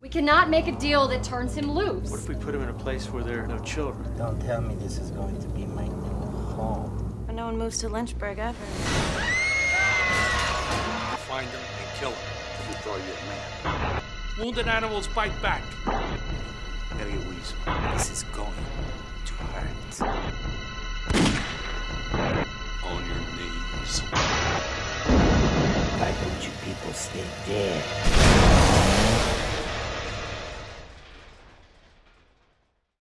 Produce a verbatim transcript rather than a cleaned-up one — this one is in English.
We cannot make a deal that turns him loose. What if we put him in a place where there are no children? Don't tell me this is going to be my new home. But no one moves to Lynchburg ever. Find him and kill him. You throw your man. Wounded animals bite back. I gotta get Weasel. This is going to hurt. On your knees. Why don't you people stay dead?